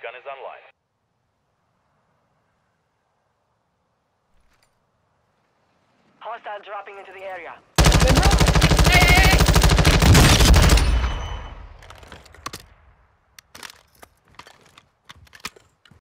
gun is online. Hostile dropping into the area. Hey, hey,